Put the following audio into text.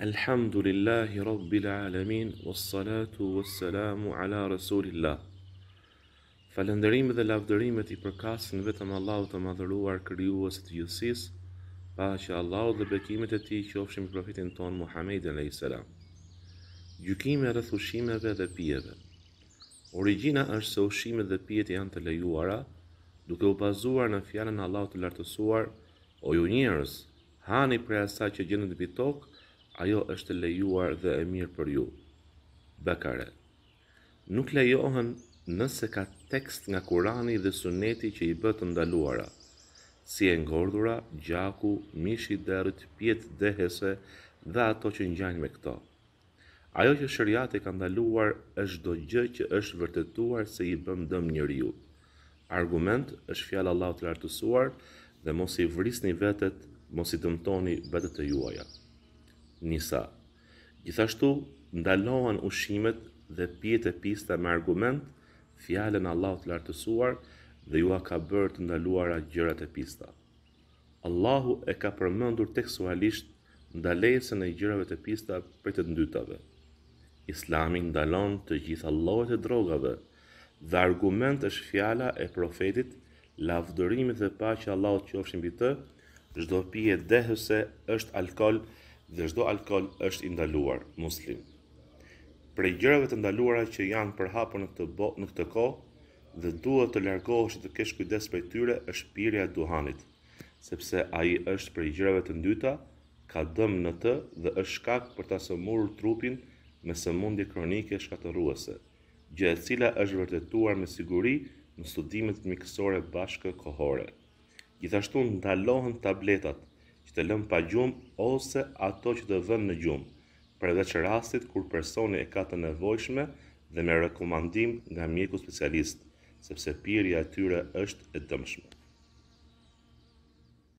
Alhamdulillahi Rabbil Alamin, wassalatu wassalamu ala Rasulillah. Falënderimet dhe lavdërimet I përkasin vetëm Allahut të madhëruar, krijuesit të gjithësisë, paqja e Allahut dhe bekimet e Tij qofshin mbi profetin ton Muhammedin alayhis salam. Gjykime rreth ushqimeve dhe pijeve. Origjina është se ushqimet dhe pijet janë të lejuara, duke u bazuar në fjalën e Allahut të lartësuar: O ju njerëz, hani prej asaj që gjendet mbi tokë, ajo është lejuar dhe e mirë për ju. Bekare. Nuk lejohen nëse ka tekst nga Kurani dhe Suneti që I bë të ndaluara, si e ngordhura, gjaku, mishi I derrit, pjet dehese dhe ato që ngjajnë me këto. Ajo që shariati ka ndaluar është çdo gjë që është vërtetuar se I bën dëm njeriu. Argument është fjala e Allahut të lartësuar dhe mos I vrisni vetet, mos I dëmtoni vetët e juaja. Nisa. Gjithashtu ndalohen ushqimet dhe pijet e pista me argument fjalën e Allahut të lartësuar dhe ju ka bërë të ndaluara gjërat e pista. Allahu e ka përmendur tekstualisht ndalesën e gjërave të pista për të ndytave. Islami ndalon të gjitha llojet e drogave dhe argument është fjala e profetit, lavdërimit dhe paqja e Allahut qofshin mbi të: çdo pije dehëse është alkool dhe çdo alkool është I ndaluar. Muslim. Prej gjërave të ndaluara që janë përhapur në këtë kohë dhe duhet të largohesh të kesh kujdes prej tyre është pirja e duhanit, sepse ai është prej gjërave të ndyta, ka dëm në të dhe është shkak për ta sëmurur trupin me sëmundje kronike shkatërruese, gjë e cila është vërtetuar me siguri në studimet mjekësore bashkëkohore. Gjithashtu ndalohen tabletat që të lënë pa gjumë ose ato që të vënë në gjumë, përveç rastit kur personi e ka të nevojshme dhe me rekomandim nga mjeku specialist, sepse pirja e tyre është e dëmshme.